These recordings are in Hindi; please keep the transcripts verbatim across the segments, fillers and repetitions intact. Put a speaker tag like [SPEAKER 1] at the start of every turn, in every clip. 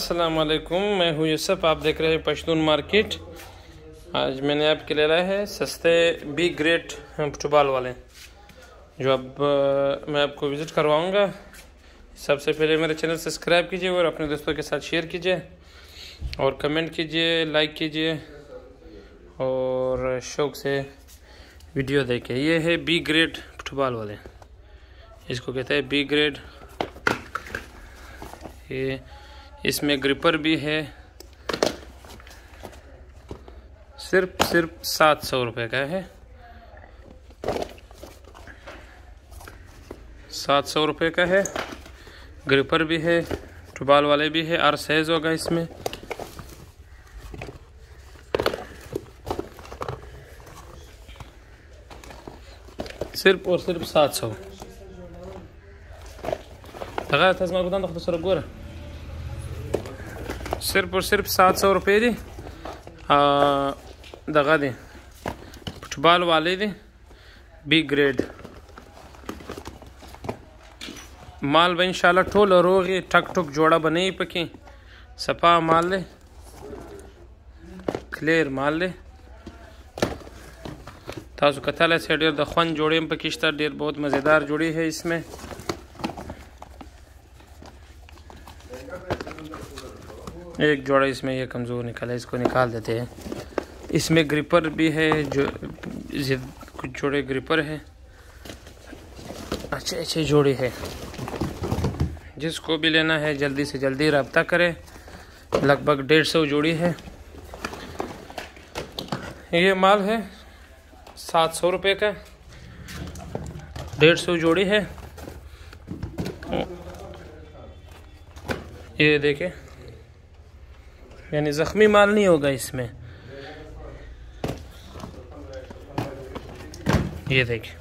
[SPEAKER 1] अस्सलाम वालेकुम, मैं हूँ यूसुफ। आप देख रहे हैं पश्तून मार्केट। आज मैंने आपके लिए लाया है सस्ते बी ग्रेड फुटबॉल वाले, जो अब मैं आपको विज़िट करवाऊँगा। सबसे पहले मेरे चैनल सब्सक्राइब कीजिए और अपने दोस्तों के साथ शेयर कीजिए और कमेंट कीजिए, लाइक कीजिए और शौक़ से वीडियो देखें। ये है बी ग्रेड फुटबॉल वाले, इसको कहते हैं बी ग्रेड। ये इसमें ग्रिपर भी है। सिर्फ सिर्फ सात सौ रुपये का है, सात सौ रुपये का है। ग्रिपर भी है, फुटबॉल वाले भी है। आर साइज होगा इसमें। सिर्फ और सिर्फ सात सौ। सिर्फ और सिर्फ सात सौ रुपये दी दगा दी फुटबॉल वाले दी बी ग्रेड माल बा। इंशाल्लाह ठोल रोगी ठक ठुक जोड़ा बने पकी सपा माल ले, क्लियर माल ले। तासु कथाले से डेर दखवन जोड़े में पकिश्ता डेर बहुत मज़ेदार जोड़ी है। इसमें एक जोड़ा इसमें ये कमज़ोर निकला, इसको निकाल देते हैं। इसमें ग्रिपर भी है, जो कुछ जोड़े ग्रिपर है। अच्छे अच्छे जोड़ी है। जिसको भी लेना है जल्दी से जल्दी रब्ता करें। लगभग डेढ़ सौ जोड़ी है। ये माल है सात सौ रुपये का, डेढ़ सौ जोड़ी है। ये देखें, यानी ज़ख्मी माल नहीं होगा इसमें। ये देखिए,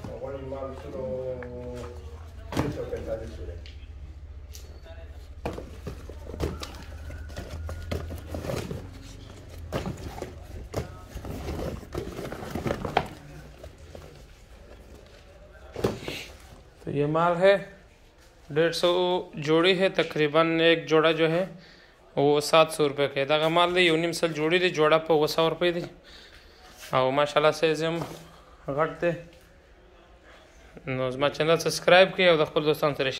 [SPEAKER 1] तो ये माल है डेढ़ सौ जोड़ी है। तकरीबन एक जोड़ा जो है वो सात सौ रुपये का दागा माल दी। यूनिम सल जोड़ी दी जोड़ा पर वो सौ रुपये दी। और माशाल्लाह से जम घटते नोज़मा चैनल सब्सक्राइब किए और दोस्तों से